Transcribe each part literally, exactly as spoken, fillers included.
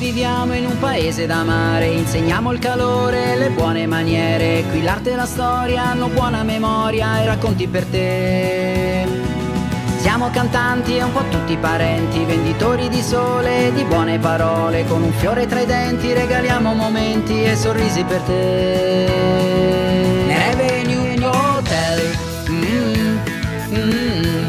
viviamo in un paese da mare, insegniamo il calore e le buone maniere. Qui l'arte e la storia hanno buona memoria e racconti per te. Siamo cantanti e un po' tutti parenti, venditori di sole e di buone parole. Con un fiore tra i denti regaliamo momenti e sorrisi per te. Nerevenue Hotel. mm, mm.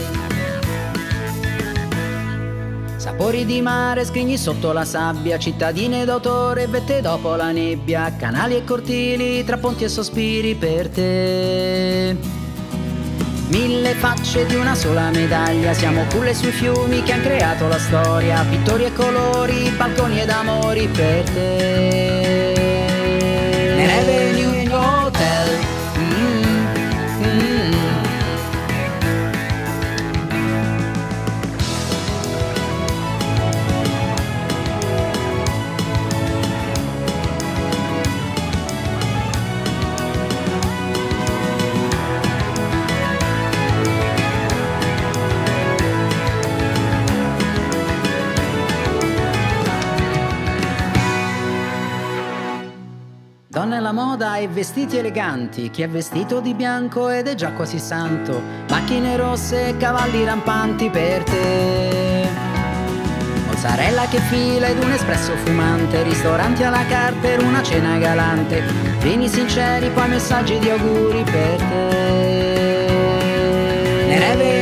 Sapori di mare, scrigni sotto la sabbia, cittadine d'autore, vette dopo la nebbia, canali e cortili, tra ponti e sospiri per te. Mille facce di una sola medaglia, siamo culle sui fiumi che han creato la storia, pittori e colori, balconi ed amori per te. Nerevenue Hotel. mm, mm. Donne alla moda e vestiti eleganti, chi è vestito di bianco ed è già quasi santo, macchine rosse e cavalli rampanti per te. Mozzarella che fila ed un espresso fumante, ristoranti alla carte per una cena galante, vini sinceri poi messaggi di auguri per te.